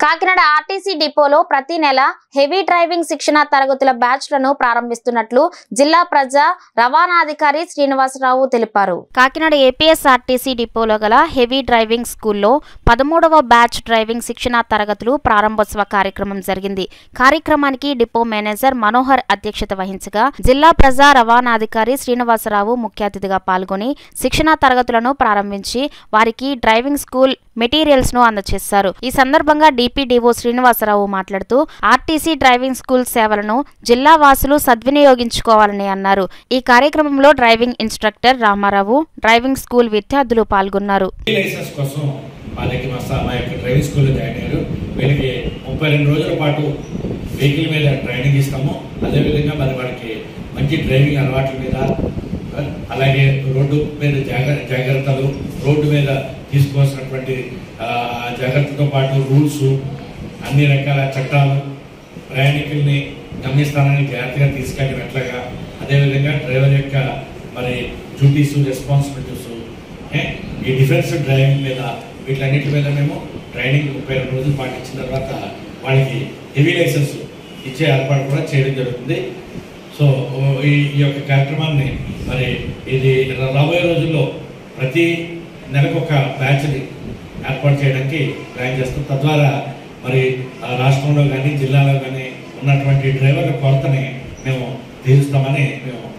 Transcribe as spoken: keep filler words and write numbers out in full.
Kakinada RTC డిపోలో ప్రతి నెల హెవీ డ్రైవింగ్ శిక్షణ తరగతుల బ్యాచ్లను ప్రారంభిస్తున్నట్లు జిల్లా ప్రజా రవాణాధికారి శ్రీనివాసరావు తెలిపారు. కాకినాడ ఏపీఎస్ఆర్టీసీ డిపోలో గల హెవీ డ్రైవింగ్ స్కూల్లో పదమూడవ బ్యాచ్ డ్రైవింగ్ శిక్షణ తరగతులు ప్రారంభోత్సవ కార్యక్రమం జరిగింది. కార్యక్రమానికి డిపో మేనేజర్ మనోహర్ అధ్యక్షత వహించగా జిల్లా ప్రజా రవాణాధికారి శ్రీనివాసరావు ముఖ్య అతిథిగా పాల్గొని శిక్షణ తరగతులను ప్రారంభించి వారికి డ్రైవింగ్ స్కూల్ మెటీరియల్స్ ను అందజేశారు. ఈ సందర్భంగా డిపిడిఓ శ్రీనివాసరావు మాట్లాడుతూ ఆర్టీసీ డ్రైవింగ్ స్కూల్ సేవలను జిల్లా వాసులు సద్వినియోగించుకోవాలని అన్నారు. ఈ కార్యక్రమంలో driving instructor Ramarao, driving school విద్యార్థులు పాల్గొన్నారు. వెహికల్ మీద ట్రైనింగ్ ఇస్తాము. అదేవిధంగా మరి వారికి మంచి డ్రైవింగ్ అలవాట్ల మీద, అలాగే రోడ్డు మీద జాగ్రత్తలు, రోడ్డు మీద తీసుకోవాల్సినటువంటి జాగ్రత్తతో పాటు రూల్స్, అన్ని రకాల చట్టాలు, ప్రయాణికుల్ని గమ్యస్థానానికి జాగ్రత్తగా తీసుకెళ్ళినట్లుగా, అదేవిధంగా డ్రైవర్ యొక్క మరి డ్యూటీస్, రెస్పాన్సిబిలిటీస్, ఈ డిఫెన్స్ డ్రైవింగ్ మీద, వీటన్నిటి మీద మేము ట్రైనింగ్ ముప్పై రెండు రోజులు పాటించిన తర్వాత వాళ్ళకి హెవీ లైసెన్స్ ఇచ్చే ఏర్పాటు కూడా చేయడం జరుగుతుంది. సో ఈ యొక్క కార్యక్రమాన్ని మరి ఇది రాబోయే రోజుల్లో ప్రతి నెలకు ఒక బ్యాచ్ని ఏర్పాటు చేయడానికి ప్లాన్ చేస్తాం. తద్వారా మరి రాష్ట్రంలో కానీ జిల్లాలో కానీ ఉన్నటువంటి డ్రైవర్ల కొరతని మేము తీరుస్తామని మేము